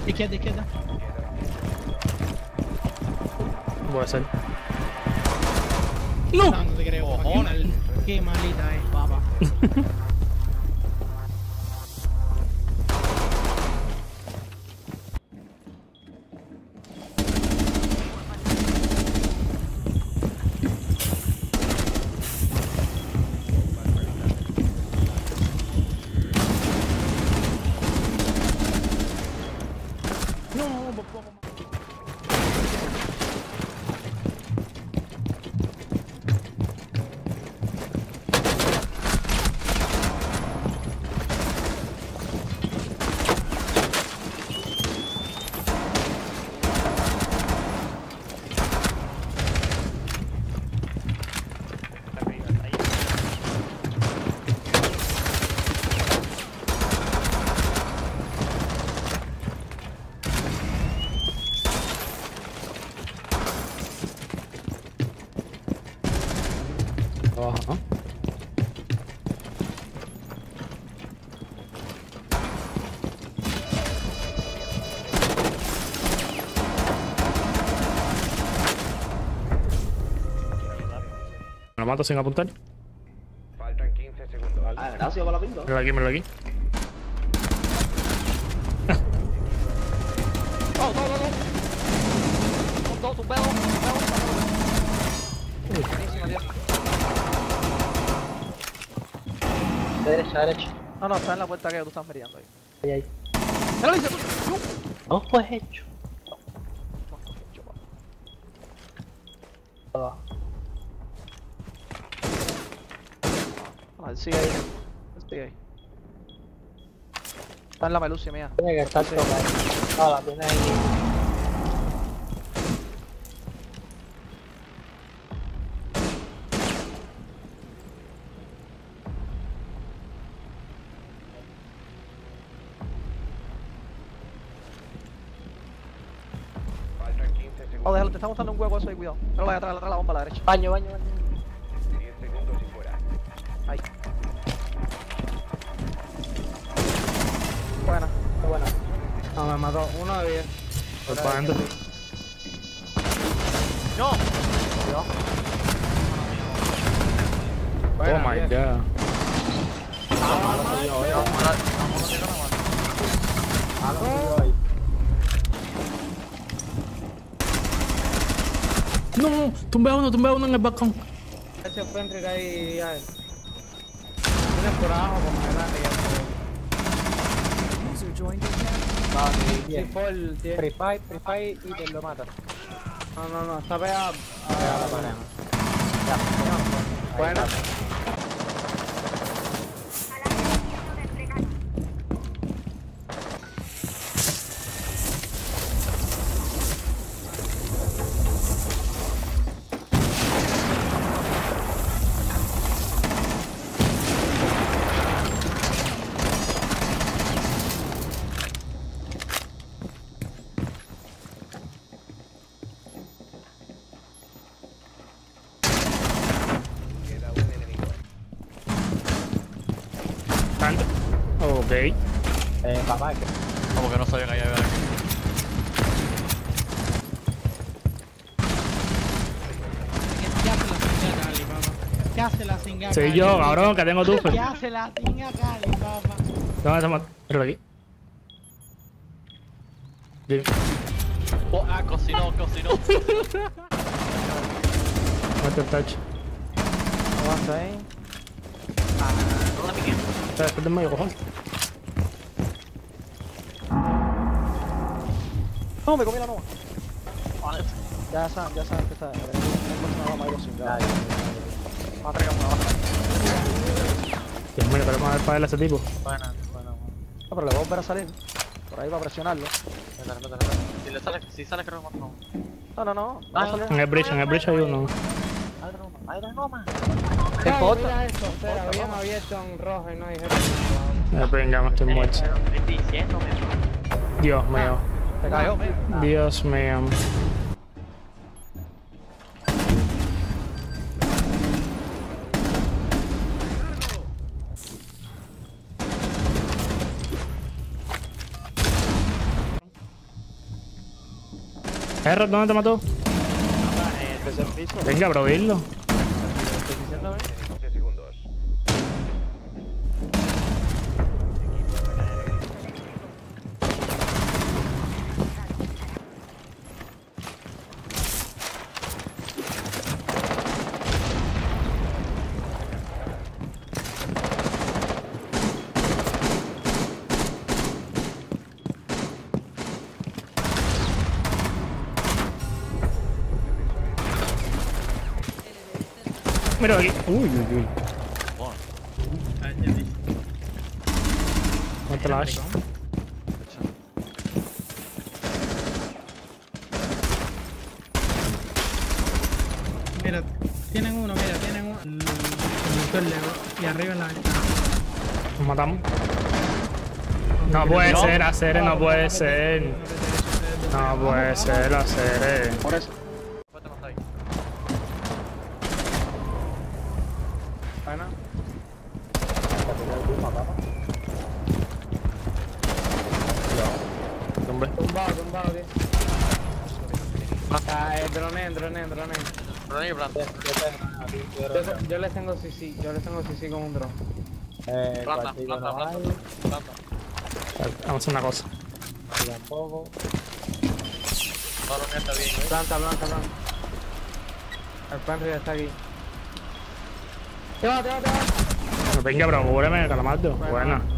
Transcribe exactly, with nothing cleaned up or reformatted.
Izquierda, izquierda. Puede ser. ¡No! No, no te creo. Qué, mal, qué malita es, papá. No, por poco más. Abajo, ¿no? Me lo mato sin apuntar. Faltan quince segundos. Ah, gracias para la pinta. Míralo aquí, míralo aquí. Oh, no, no, no. Son dos, un pedo, un pedo. Buenísima, tío. Derecha, derecha. No, no, está en la puerta que tú estás mirando ahí. Ahí, ahí. ¡Me lo dices tú! No, pues hecho. No, no, no, hecho, papá. Abajo. Ah, él sigue ahí. Él sigue ahí. Está en la pelucia mía. Tiene que estar toda ahí. No, la tiene ahí. Faltan quince segundos. Oh, déjalo, te está mostrando un hueco eso ahí, cuidado. Pero vaya atrás, atrás la bomba a la derecha. Baño, baño, baño. diez segundos y fuera. Ahí. Buena, muy buena. No, me mató. Uno de diez. Voy para adentro. ¡No! Cuidado. Oh my god. No, tumbé a uno, tumbé a uno en el balcón. Ese fue entre ahí ya. Tienes por abajo, por más grande ya. Si fue el diez. Free Fire, Free Fire y te lo mata. No, no, no, está pegado. Pega la pared. Bueno. Queda un enemigo. Tanto. Ok. Eh, papá, que Como que no sabía que había aquí. ¿Qué hace la singa, Cali, papá? ¿Qué hace la singa, Soy Cali? yo, cabrón, que tengo tu ¿Qué hace la singa, Cali, papá? ¿Dónde estamos? Míralo aquí. Dime. Oh, ah, cocinó, cocinó. Mete el touch. avanza ahí. Está después del medio, cojón. No, me comí la nova. Ya saben, ya saben que está. Me puse una bomba ahí los cingados. Vamos a traer una baja. Dios mío, pero vamos a ver para él a ese tipo. Buena, buena, No, pero le voy a volver a salir. Por ahí para presionarlo. buena. Métale, métale. Si le sale, si sale creo que no. No, no, no. Va a salir. En el bridge, en el bridge hay uno. Hay otra noma, hay otra noma. ¿Qué Ay, importa? mira esto, espera, habían abierto en rojo y no dije nada. Eh, venga, me estoy muerto. Estoy diciéndome. Dios mío. Se cayó. Dios mío. Error, ¿dónde te mató? En el tercer piso. Venga, probarlo. quince segundos. Mira aquí. Uy, uy, uy. No te la hagas. Mira, tienen uno, mira, tienen uno. El conductor lejos. Y arriba en la ventana. Nos matamos. No puede ser, hacer, no puede ser. No puede ser, hacer. Por eso. Cuatro más ahí. Pana. Hombre. Tumbado, tumbado, tío. Ah, eh, drone, drone, drone. Ronnie y Brandon. Yo, yo les tengo C C, yo les tengo C C con un drone. Eh, Planta, cuartillo planta, no planta. hay. Planta. Vamos a hacer una cosa. Y tampoco. No, Ronnie está bien, ¿eh? Planta, planta, planta. El pantry ya está aquí. Te va, te va, te va. Venga, bro, cúbreme, calamardo. Buena.